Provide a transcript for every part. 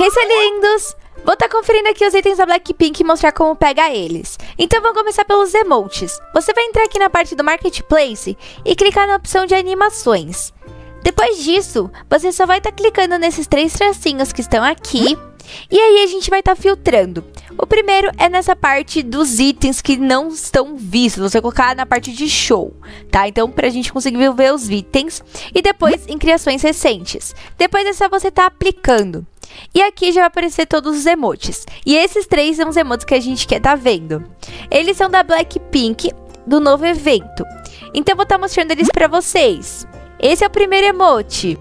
Hey, seus lindos! Vou estar conferindo aqui os itens da Blackpink e mostrar como pega eles. Então vamos começar pelos emotes. Você vai entrar aqui na parte do Marketplace e clicar na opção de animações. Depois disso, você só vai estar clicando nesses 3 tracinhos que estão aqui. E aí a gente vai estar filtrando. O primeiro é nessa parte dos itens que não estão vistos. Você vai colocar na parte de show, tá? Então, pra gente conseguir ver os itens. E depois em criações recentes. Depois é só você estar aplicando. E aqui já vai aparecer todos os emotes. E esses 3 são os emotes que a gente quer estar vendo. Eles são da Blackpink, do novo evento. Então, eu vou estar mostrando eles pra vocês. Esse é o primeiro emote.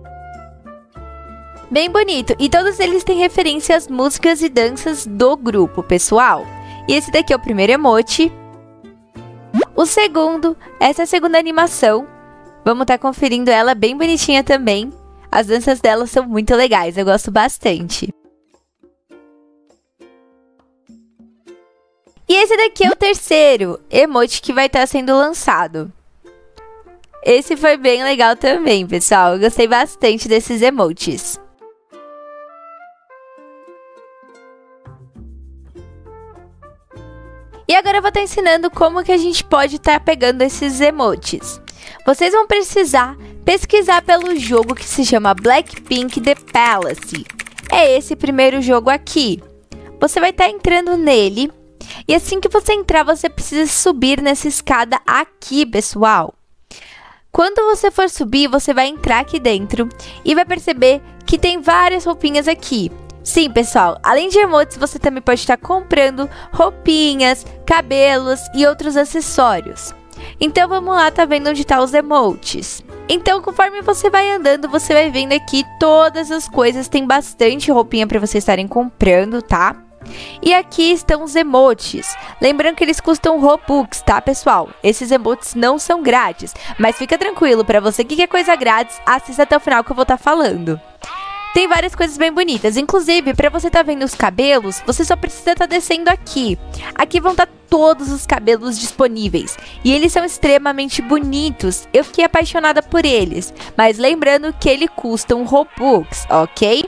Bem bonito. E todos eles têm referência às músicas e danças do grupo, pessoal. E esse daqui é o primeiro emote. O segundo, essa é a segunda animação. Vamos estar conferindo ela, bem bonitinha também. As danças dela são muito legais, eu gosto bastante. E esse daqui é o terceiro emote que vai estar sendo lançado. Esse foi bem legal também, pessoal. Eu gostei bastante desses emotes. E agora eu vou estar ensinando como que a gente pode estar pegando esses emotes. Vocês vão precisar pesquisar pelo jogo que se chama Blackpink The Palace. É esse primeiro jogo aqui. Você vai estar entrando nele. E assim que você entrar, você precisa subir nessa escada aqui, pessoal. Quando você for subir, você vai entrar aqui dentro e vai perceber que tem várias roupinhas aqui. Sim, pessoal, além de emotes, você também pode estar comprando roupinhas, cabelos e outros acessórios. Então vamos lá, tá vendo onde tá os emotes. Então, conforme você vai andando, você vai vendo aqui todas as coisas. Tem bastante roupinha para vocês estarem comprando, tá? E aqui estão os emotes. Lembrando que eles custam Robux, tá, pessoal? Esses emotes não são grátis. Mas fica tranquilo, para você que quer coisa grátis, assista até o final que eu vou estar falando. Tem várias coisas bem bonitas. Inclusive, para você estar vendo os cabelos, você só precisa estar descendo aqui. Aqui vão estar todos os cabelos disponíveis. E eles são extremamente bonitos. Eu fiquei apaixonada por eles. Mas lembrando que eles custam Robux, ok?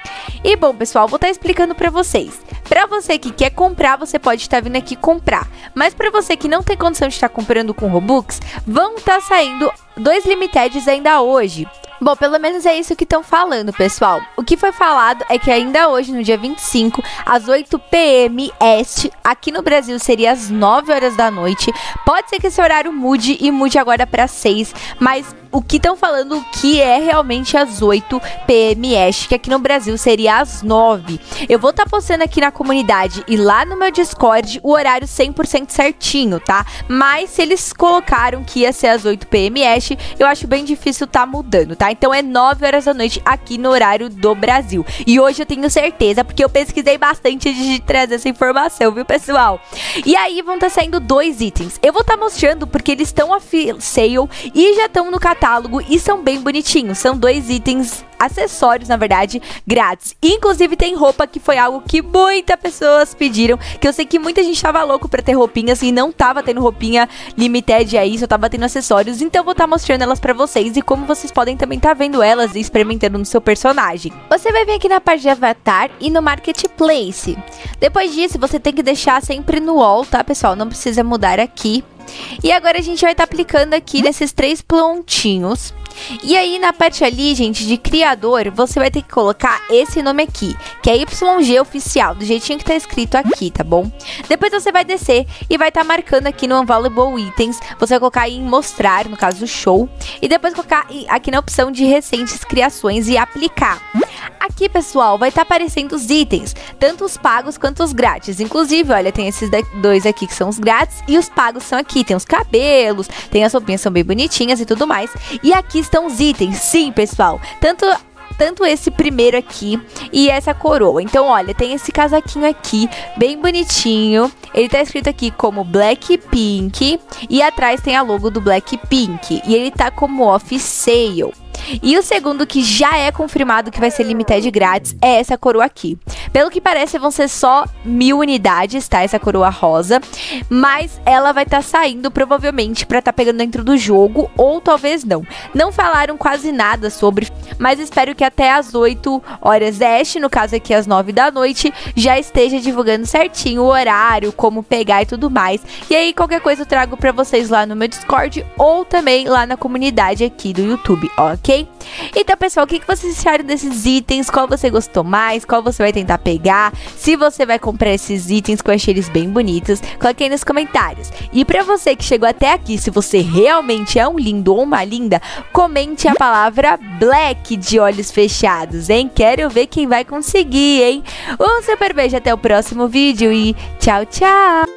E bom, pessoal, vou estar explicando para vocês. Para você que quer comprar, você pode estar vindo aqui comprar. Mas para você que não tem condição de estar comprando com Robux, vão estar saindo 2 Limiteds ainda hoje. Bom, pelo menos é isso que estão falando, pessoal. O que foi falado é que ainda hoje, no dia 25, às 8 p.m. Este, aqui no Brasil seria às 9 horas da noite. Pode ser que esse horário mude e mude agora para 6, mas o que estão falando que é realmente às 8 p.m. Este, que aqui no Brasil seria às 9. Eu vou estar postando aqui na comunidade e lá no meu Discord o horário 100% certinho, tá? Mas se eles colocaram que ia ser às 8 p.m. Este, eu acho bem difícil tá mudando, tá? Então é 9 horas da noite aqui no horário do Brasil. E hoje eu tenho certeza, porque eu pesquisei bastante antes de trazer essa informação, viu, pessoal? E aí vão estar saindo 2 itens. Eu vou estar mostrando porque eles estão a sale e já estão no catálogo e são bem bonitinhos. São 2 itens, acessórios, na verdade, grátis. Inclusive tem roupa, que foi algo que muitas pessoas pediram, que eu sei que muita gente tava louco pra ter roupinhas e não tava tendo roupinha limited aí, só tava tendo acessórios. Então eu vou estar mostrando elas pra vocês e como vocês podem também estar vendo elas e experimentando no seu personagem. Você vai vir aqui na parte de avatar e no Marketplace. Depois disso, você tem que deixar sempre no all, tá, pessoal? Não precisa mudar aqui. E agora a gente vai estar aplicando aqui nesses 3 pontinhos. E aí na parte ali, gente, de criador, você vai ter que colocar esse nome aqui, que é YG Oficial, do jeitinho que tá escrito aqui, tá bom? Depois você vai descer e vai estar marcando aqui no Unvaluable Items. Você vai colocar em mostrar, no caso show. E depois colocar aqui na opção de recentes criações e aplicar. Aqui, pessoal, vai estar aparecendo os itens, tanto os pagos quanto os grátis. Inclusive, olha, tem esses 2 aqui que são os grátis e os pagos são aqui. Tem os cabelos, tem as roupinhas, são bem bonitinhas e tudo mais. E aqui estão os itens, sim, pessoal. Tanto esse primeiro aqui e essa coroa. Então, olha, tem esse casaquinho aqui, bem bonitinho. Ele tá escrito aqui como Blackpink e atrás tem a logo do Blackpink. E ele tá como off sale. E o segundo, que já é confirmado que vai ser limited grátis, é essa coroa aqui. Pelo que parece, vão ser só 1000 unidades, tá? Essa coroa rosa. Mas ela vai estar saindo, provavelmente, pra estar pegando dentro do jogo, ou talvez não. Não falaram quase nada sobre, mas espero que até às 8 horas deste, no caso aqui às 9 da noite, já esteja divulgando certinho o horário, como pegar e tudo mais. E aí, qualquer coisa eu trago pra vocês lá no meu Discord, ou também lá na comunidade aqui do YouTube, ok? Então, pessoal, o que vocês acharam desses itens? Qual você gostou mais? Qual você vai tentar pegar? Se você vai comprar esses itens, que eu achei eles bem bonitos, coloque aí nos comentários. E pra você que chegou até aqui, se você realmente é um lindo ou uma linda, comente a palavra Black de olhos fechados, hein? Quero ver quem vai conseguir, hein? Um super beijo, até o próximo vídeo e tchau, tchau!